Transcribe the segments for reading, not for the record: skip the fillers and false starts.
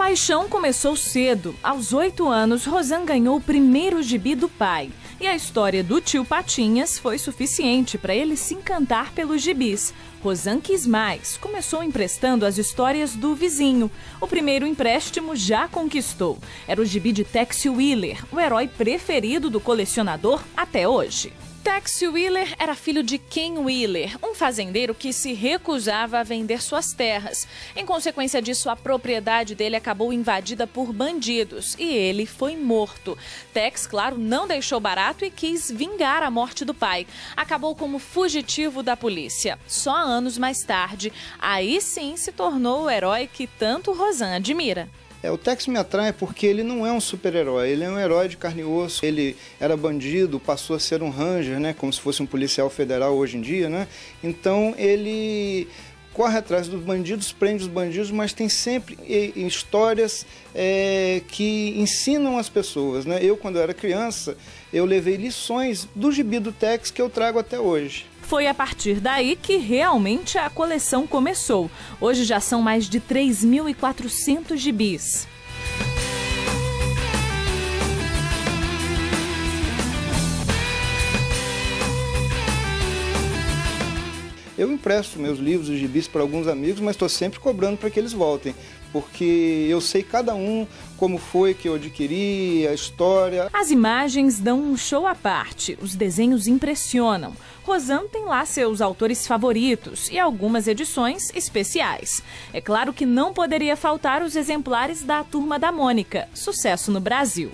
paixão começou cedo. Aos 8 anos, Rosan ganhou o primeiro gibi do pai. E a história do tio Patinhas foi suficiente para ele se encantar pelos gibis. Rosan quis mais, começou emprestando as histórias do vizinho. O primeiro empréstimo já conquistou. Era o gibi de Tex Willer, o herói preferido do colecionador até hoje. Tex Willer era filho de Ken Willer, um fazendeiro que se recusava a vender suas terras. Em consequência disso, a propriedade dele acabou invadida por bandidos e ele foi morto. Tex, claro, não deixou barato e quis vingar a morte do pai. Acabou como fugitivo da polícia. Só anos mais tarde, aí sim se tornou o herói que tanto Rosan admira. O Tex me atrai porque ele não é um super-herói, ele é um herói de carne e osso. Ele era bandido, passou a ser um ranger, né, como se fosse um policial federal hoje em dia, né? Então ele corre atrás dos bandidos, prende os bandidos, mas tem sempre histórias que ensinam as pessoas, né? Eu, quando eu era criança, eu levei lições do gibi do Tex que eu trago até hoje. Foi a partir daí que realmente a coleção começou. Hoje já são mais de 3.400 gibis. Eu empresto meus livros e gibis para alguns amigos, mas estou sempre cobrando para que eles voltem, porque eu sei cada um, como foi que eu adquiri, a história. As imagens dão um show à parte, os desenhos impressionam. Rosan tem lá seus autores favoritos e algumas edições especiais. É claro que não poderia faltar os exemplares da Turma da Mônica, sucesso no Brasil.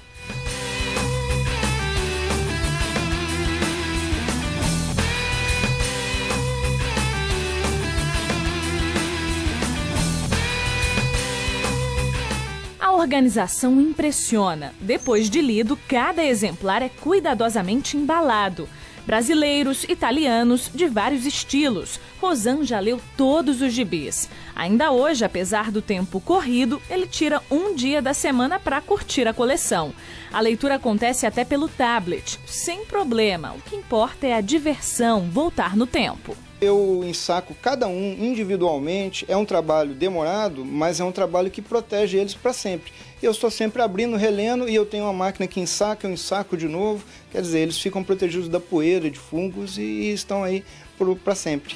A organização impressiona. Depois de lido, cada exemplar é cuidadosamente embalado. Brasileiros, italianos, de vários estilos. Rosan já leu todos os gibis. Ainda hoje, apesar do tempo corrido, ele tira um dia da semana para curtir a coleção. A leitura acontece até pelo tablet, sem problema. O que importa é a diversão, voltar no tempo. Eu ensaco cada um individualmente, é um trabalho demorado, mas é um trabalho que protege eles para sempre. Eu estou sempre abrindo, relendo e eu tenho uma máquina que ensaca, eu ensaco de novo. Quer dizer, eles ficam protegidos da poeira, de fungos e estão aí para sempre.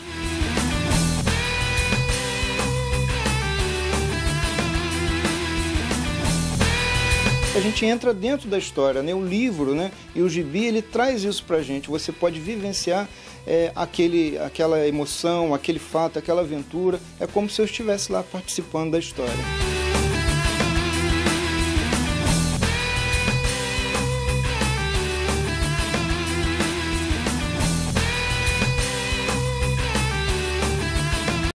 A gente entra dentro da história, né? O livro, né? E o gibi, ele traz isso pra gente. Você pode vivenciar aquela emoção, aquele fato, aquela aventura. É como se eu estivesse lá participando da história.